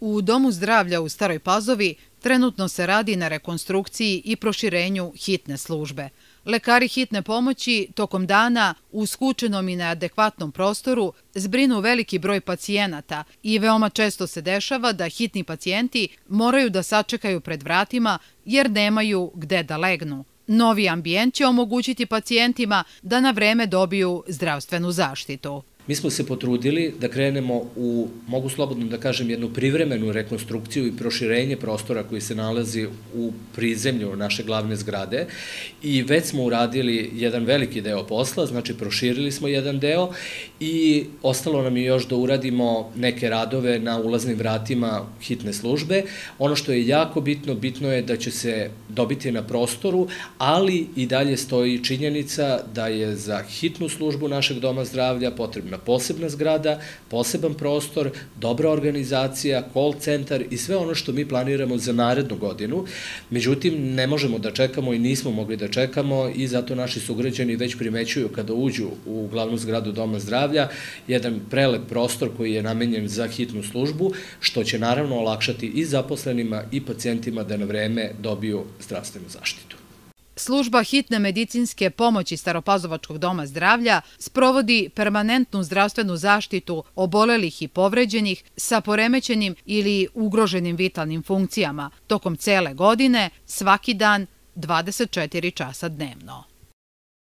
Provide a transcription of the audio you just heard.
U Domu zdravlja u Staroj Pazovi trenutno se radi na rekonstrukciji i proširenju hitne službe. Lekari hitne pomoći tokom dana u skučenom i neadekvatnom prostoru zbrinu veliki broj pacijenata i veoma često se dešava da hitni pacijenti moraju da sačekaju pred vratima jer nemaju gde da legnu. Novi ambijent će omogućiti pacijentima da na vreme dobiju zdravstvenu zaštitu. Mi smo se potrudili da krenemo u, mogu slobodno da kažem, jednu privremenu rekonstrukciju i proširenje prostora koji se nalazi u prizemlju naše glavne zgrade i već smo uradili jedan veliki deo posla, znači proširili smo jedan deo i ostalo nam je još da uradimo neke radove na ulaznim vratima hitne službe. Ono što je jako bitno, bitno je da će se dobiti na prostoru, ali i dalje stoji činjenica da je za hitnu službu našeg doma zdravlja potrebna posebna zgrada, poseban prostor, dobra organizacija, call centar i sve ono što mi planiramo za narednu godinu. Međutim, ne možemo da čekamo i nismo mogli da čekamo i zato naši sugrađani već primećuju kada uđu u glavnu zgradu Doma zdravlja jedan prelep prostor koji je namenjen za hitnu službu, što će naravno olakšati i zaposlenima i pacijentima da na vreme dobiju zdravstvenu zaštitu. Služba hitne medicinske pomoći Staropazovačkog doma zdravlja sprovodi permanentnu zdravstvenu zaštitu obolelih i povređenih sa poremećenim ili ugroženim vitalnim funkcijama tokom cele godine, svaki dan, 24 časa dnevno.